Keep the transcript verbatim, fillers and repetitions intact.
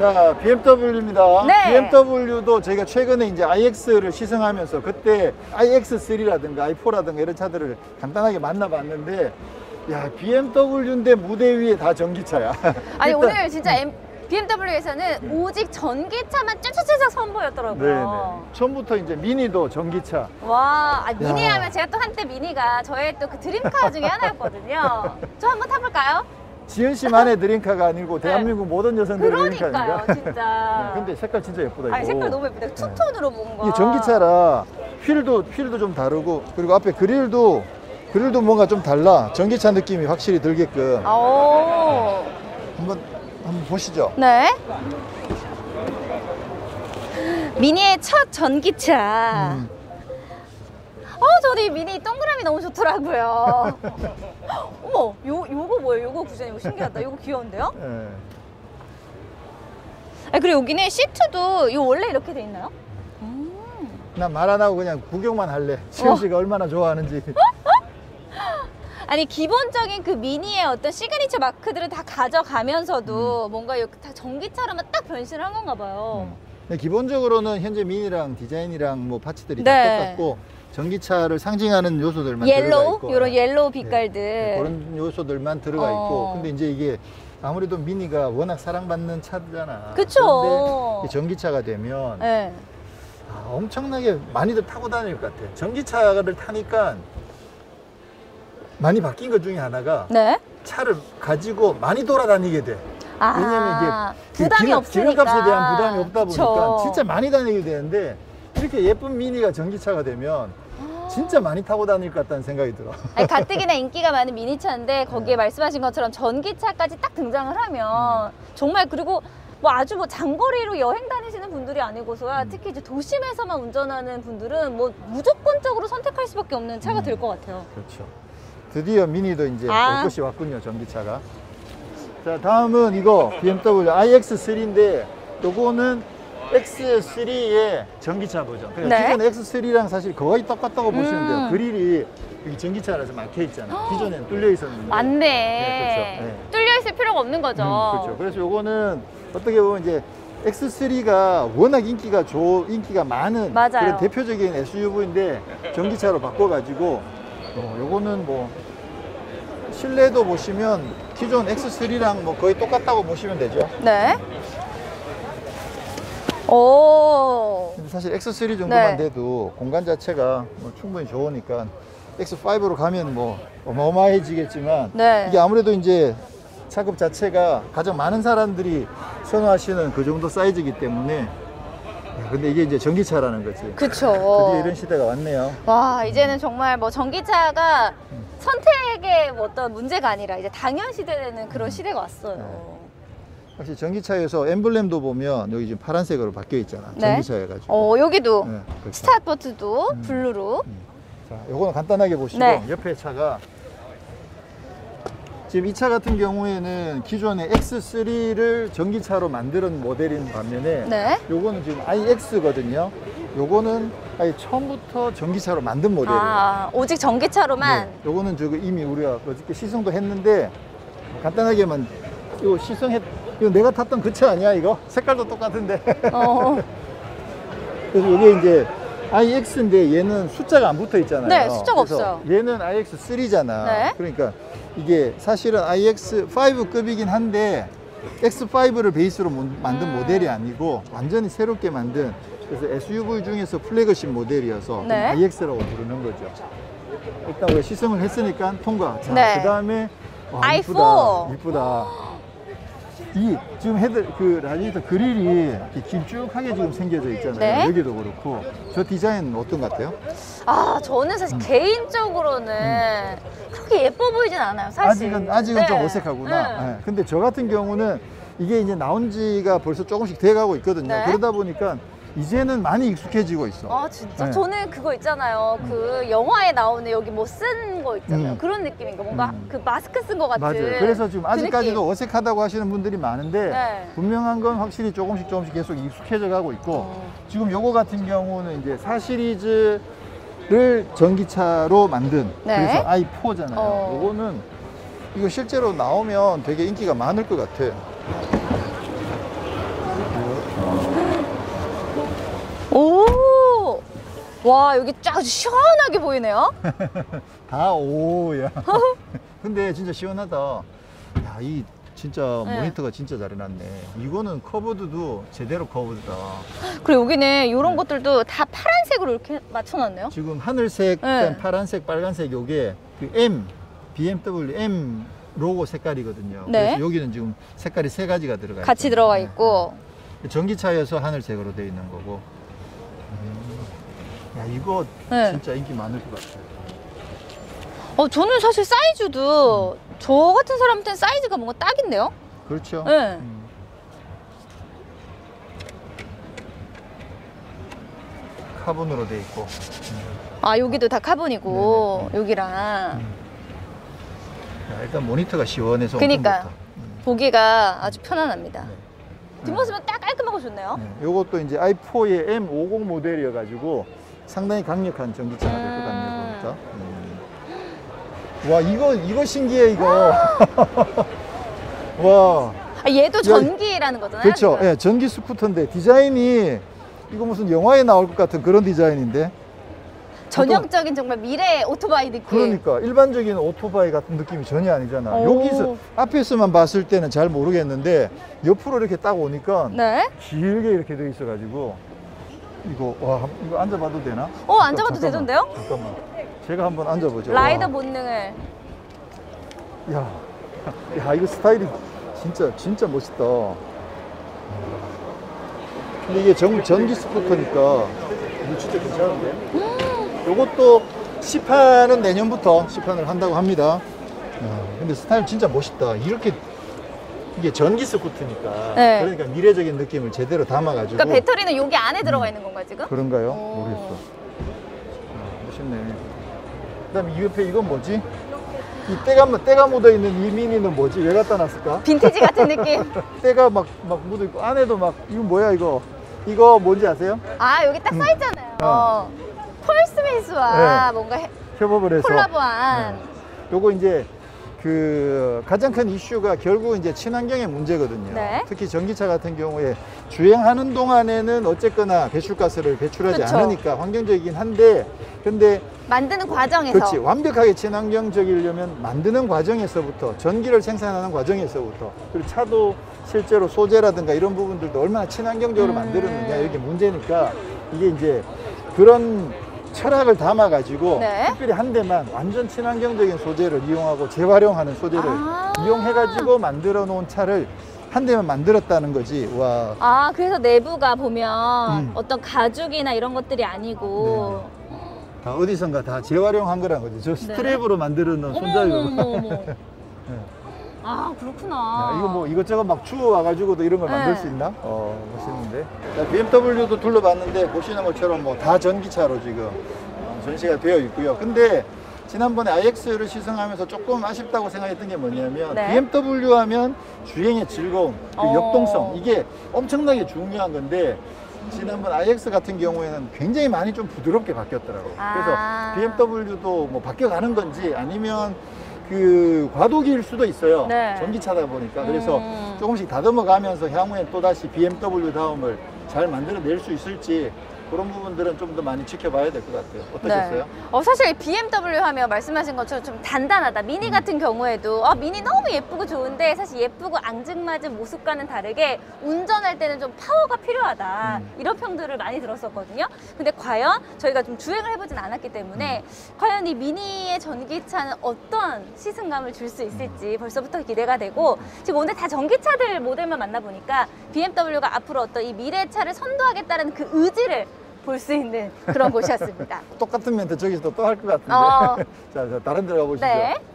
자, 비엠더블유입니다. 네. 비엠더블유도 저희가 최근에 이제 아이엑스를 시승하면서 그때 아이엑스 쓰리라든가 아이포라든가 이런 차들을 간단하게 만나봤는데, 야, 비엠더블유인데 무대 위에 다 전기차야. 아니, 일단, 오늘 진짜 M, 비엠더블유에서는 오직 전기차만 쭈쭈쭈쭈 선보였더라고요. 네네. 처음부터 이제 미니도 전기차. 와, 아, 미니 야. 하면 제가 또 한때 미니가 저의 또 그 드림카 중에 하나였거든요. 저 한번 타볼까요? 지은 씨만의 드림카가 아니고 네. 대한민국 모든 여성들의 그러니까요, 드림카니까. 진짜. 네, 근데 색깔 진짜 예쁘다 이거. 아니, 색깔 너무 예쁘다. 투톤으로 뭔가. 이게 전기차라 휠도 휠도 좀 다르고, 그리고 앞에 그릴도 그릴도 뭔가 좀 달라. 전기차 느낌이 확실히 들게끔. 오. 한번 한번 보시죠. 네. 미니의 첫 전기차. 음. 어, 저도 이 미니 동그라미 너무 좋더라고요. 어머, 요, 요거 뭐예요? 요거 구전 이거 신기하다. 요거 귀여운데요? 네. 아, 그리고 여기는 시트도 요 원래 이렇게 돼 있나요? 음. 난 말 안 하고 그냥 구경만 할래. 지은 씨가 얼마나 좋아하는지. 아니, 기본적인 그 미니의 어떤 시그니처 마크들을 다 가져가면서도 음. 뭔가 이렇게 다 전기차로만 딱 변신을 한 건가 봐요. 음. 근데 기본적으로 현재 미니랑 디자인이랑 뭐 파츠들이 네. 다 똑같고, 전기차를 상징하는 요소들만 들어가 옐로우? 있고, 요런 옐로우 네. 빛깔들. 네, 그런 요소들만 들어가 어. 있고. 근데 이제 이게 아무래도 미니가 워낙 사랑받는 차잖아. 그쵸. 그런데 전기차가 되면 네. 아, 엄청나게 많이들 타고 다닐 것 같아. 전기차를 타니까 많이 바뀐 것 중에 하나가 네. 차를 가지고 많이 돌아다니게 돼. 아, 왜냐면 이게 부담이 기름, 없으니까. 기름값에 대한 부담이 없다 그쵸. 보니까 진짜 많이 다니게 되는데, 이렇게 예쁜 미니가 전기차가 되면 진짜 많이 타고 다닐 것 같다는 생각이 들어. 아니, 가뜩이나 인기가 많은 미니차인데 거기에 네. 말씀하신 것처럼 전기차까지 딱 등장을 하면 음. 정말, 그리고 뭐 아주 뭐 장거리로 여행 다니시는 분들이 아니고서야 음. 특히 이제 도심에서만 운전하는 분들은 뭐 무조건적으로 선택할 수밖에 없는 차가 음. 될 것 같아요. 그렇죠. 드디어 미니도 이제 아. 올 것이 왔군요, 전기차가. 자, 다음은 이거 비엠더블유 아이엑스 쓰리인데, 요거는 엑스 쓰리의 전기차 버전. 그러니까 네. 기존 엑스 쓰리랑 사실 거의 똑같다고 보시면 돼요. 음. 그릴이 여기 전기차라서 막혀 있잖아. 기존에는 뚫려 있었는데. 맞네. 네, 그렇죠. 네. 뚫려 있을 필요가 없는 거죠. 음, 그렇죠. 그래서 요거는 어떻게 보면 이제 엑스 쓰리가 워낙 인기가 좋, 인기가 많은 맞아요. 그런 대표적인 에스유브이인데 전기차로 바꿔가지고, 어, 요거는 뭐 실내도 보시면 기존 엑스 쓰리랑 뭐 거의 똑같다고 보시면 되죠. 네. 오. 근데 사실 엑스 쓰리 정도만 네. 돼도 공간 자체가 뭐 충분히 좋으니까 엑스 파이브로 가면 뭐 어마어마해지겠지만, 네. 이게 아무래도 이제 차급 자체가 가장 많은 사람들이 선호하시는 그 정도 사이즈이기 때문에. 야, 근데 이게 이제 전기차라는 거지. 그쵸. 드디어 이런 시대가 왔네요. 와, 이제는 정말 뭐 전기차가 선택의 뭐 어떤 문제가 아니라 이제 당연시되는 그런 시대가 왔어요. 확실히 전기차에서 엠블렘도 보면 여기 지금 파란색으로 바뀌어 있잖아. 네. 전기차 해가지고. 어, 여기도 네, 그렇죠. 스타트 버튼도 음. 블루로. 자, 요거는 간단하게 보시고, 네. 옆에 차가 지금 이 차 같은 경우에는 기존의 엑스 쓰리를 전기차로 만드는 모델인 반면에, 네. 요거는 지금 아이엑스거든요. 요거는 아예 처음부터 전기차로 만든 모델이에요. 아, 오직 전기차로만. 네, 요거는 저거 이미 우리가 어저께 시승도 했는데, 간단하게만 이거 시승했, 이거 내가 탔던 그 차 아니야 이거? 색깔도 똑같은데. 어. 그래서 이게 이제 아이엑스인데 얘는 숫자가 안 붙어 있잖아요. 네, 숫자가 그래서 없어요. 얘는 아이엑스 쓰리잖아. 네. 그러니까 이게 사실은 아이엑스 파이브급이긴 한데 엑스 파이브를 베이스로 만든 음. 모델이 아니고 완전히 새롭게 만든, 그래서 에스유브이 중에서 플래그십 모델이어서 네. 아이엑스라고 부르는 거죠. 일단 우리가 시승을 했으니까 통과. 자, 네. 그 다음에 아이 이쁘다. 포. 이쁘다. 이 지금 헤드 그 라디에이터 그릴이 이렇게 길쭉하게 지금 생겨져 있잖아요. 네. 여기도 그렇고. 저 디자인 어떤 것 같아요? 아, 저는 사실 개인적으로는 그렇게 예뻐 보이진 않아요, 사실. 아직은 아직은 네. 좀 어색하구나. 네. 네. 근데 저 같은 경우는 이게 이제 나온 지가 벌써 조금씩 돼가고 있거든요. 네. 그러다 보니까 이제는 많이 익숙해지고 있어. 아, 진짜? 네. 저는 그거 있잖아요. 그 영화에 나오는 여기 뭐 쓴 거 있잖아요. 음. 그런 느낌인가? 뭔가 음. 그 마스크 쓴 거 같은. 맞아요. 그래서 지금 그 아직까지도 느낌. 어색하다고 하시는 분들이 많은데, 네. 분명한 건 확실히 조금씩 조금씩 계속 익숙해져 가고 있고, 어. 지금 요거 같은 경우는 이제 사 시리즈를 전기차로 만든, 네. 그래서 아이 포잖아요. 어. 요거는 이거 실제로 나오면 되게 인기가 많을 것 같아. 오! 와, 여기 쫙 시원하게 보이네요. 다 오야. 근데 진짜 시원하다. 야, 이 진짜 네. 모니터가 진짜 잘 해놨네. 이거는 커브드도 제대로 커브드다. 그리고 여기는 이런 네. 것들도 다 파란색으로 이렇게 맞춰놨네요. 지금 하늘색, 네. 파란색, 빨간색 요게 그 M, 비엠더블유 M 로고 색깔이거든요. 네. 그래서 여기는 지금 색깔이 세 가지가 들어가 같이 있잖아요. 들어가 있고. 네. 전기차여서 하늘색으로 되어 있는 거고. 음. 야, 이거 네. 진짜 인기 많을 것 같아요. 어, 저는 사실 사이즈도 저 같은 사람한테는 사이즈가 뭔가 딱인데요? 그렇죠. 네. 음. 카본으로 돼 있고. 아, 여기도 다 카본이고, 네네. 여기랑. 야, 일단 모니터가 시원해서 그니까요. 엄청 좋다. 음. 보기가 아주 편안합니다. 네. 뒷모습은 딱 깔끔하고 좋네요. 네. 요것도 이제 아이 포의 엠 오십 모델이어가지고 상당히 강력한 전기차가 될 것 같네요, 음. 보니까. 음. 와, 이거, 이거 신기해, 이거. 와. 아, 얘도 전기라는 거잖아요. 그렇죠. 지금. 예, 전기 스쿠터인데 디자인이 이거 무슨 영화에 나올 것 같은 그런 디자인인데. 전형적인 정말 미래 오토바이 느낌. 그러니까 일반적인 오토바이 같은 느낌이 전혀 아니잖아. 오. 여기서 앞에서만 봤을 때는 잘 모르겠는데 옆으로 이렇게 딱 오니까 네. 길게 이렇게 돼 있어가지고 이거 와 이거 앉아봐도 되나? 어, 앉아봐도 잠깐만, 되던데요? 잠깐만. 제가 한번 앉아보죠. 라이더 와. 본능을. 야, 야 이거 스타일이 진짜 진짜 멋있다. 근데 이게 전, 전기 스쿠터니까 이거 진짜 괜찮은데? 요것도 시판은 내년부터 시판을 한다고 합니다. 야, 근데 스타일 진짜 멋있다. 이렇게 이게 전기 스쿠터니까 네. 그러니까 미래적인 느낌을 제대로 담아가지고. 그러니까 배터리는 여기 안에 들어가 있는 건가요, 지금? 그런가요? 오. 모르겠어. 아, 멋있네. 그다음에 이 옆에 이건 뭐지? 이 때가 때가 묻어 있는 이 미니는 뭐지? 왜 갖다 놨을까? 빈티지 같은 느낌. 때가 막 막 묻어 있고 안에도 막 이거 뭐야 이거? 이거 뭔지 아세요? 아, 여기 딱 음. 써있잖아요. 어. 폴 스미스와 네. 뭔가 해- 협업을 해서 콜라보한. 네. 요거 이제 그 가장 큰 이슈가 결국 이제 친환경의 문제거든요. 네. 특히 전기차 같은 경우에 주행하는 동안에는 어쨌거나 배출가스를 배출하지 그쵸. 않으니까 환경적이긴 한데 근데 만드는 과정에서. 그렇지 완벽하게 친환경적이려면 만드는 과정에서부터 전기를 생산하는 과정에서부터 그리고 차도 실제로 소재라든가 이런 부분들도 얼마나 친환경적으로 음. 만들었느냐 이게 문제니까 이게 이제 그런 철학을 담아 가지고 네. 특별히 한 대만 완전 친환경적인 소재를 이용하고 재활용하는 소재를 아. 이용해 가지고 만들어 놓은 차를 한 대만 만들었다는 거지. 와. 아, 그래서 내부가 보면 음. 어떤 가죽이나 이런 것들이 아니고. 다 어디선가 다 재활용한 거란 거지. 저 스트랩으로 만들어 놓은 손잡이로. 어머, 어머, 어머. 네. 아, 그렇구나. 야, 이거 뭐 이것저것 막 주워 와가지고도 이런 걸 네. 만들 수 있나? 어, 멋있는데. 자, 비엠더블유도 둘러봤는데 보시는 것처럼 뭐 다 전기차로 지금 어, 전시가 되어 있고요. 근데 지난번에 아이엑스를 시승하면서 조금 아쉽다고 생각했던 게 뭐냐면 네. 비엠더블유 하면 주행의 즐거움, 그 어. 역동성 이게 엄청나게 중요한 건데 지난번 아이엑스 같은 경우에는 굉장히 많이 좀 부드럽게 바뀌었더라고요. 아. 그래서 비엠더블유도 뭐 바뀌어가는 건지 아니면 그 과도기일 수도 있어요. 네. 전기차다 보니까. 그래서 음. 조금씩 다듬어 가면서 향후엔 또다시 비엠더블유 다음을 잘 만들어낼 수 있을지 그런 부분들은 좀 더 많이 지켜봐야 될 것 같아요. 어떠셨어요? 네. 어, 사실 비엠더블유 하면 말씀하신 것처럼 좀 단단하다. 미니 같은 경우에도 아, 미니 너무 예쁘고 좋은데 사실 예쁘고 앙증맞은 모습과는 다르게 운전할 때는 좀 파워가 필요하다. 음. 이런 평들을 많이 들었었거든요. 근데 과연 저희가 좀 주행을 해보진 않았기 때문에 음. 과연 이 미니의 전기차는 어떤 시승감을 줄 수 있을지 벌써부터 기대가 되고 지금 오늘 다 전기차들 모델만 만나보니까 비엠더블유가 앞으로 어떤 이 미래차를 선도하겠다는 그 의지를 볼 수 있는 그런 곳이었습니다. 똑같은 멘트 저기서 또 할 것 같은데. 어. 자, 자, 다른 데 가보시죠. 네.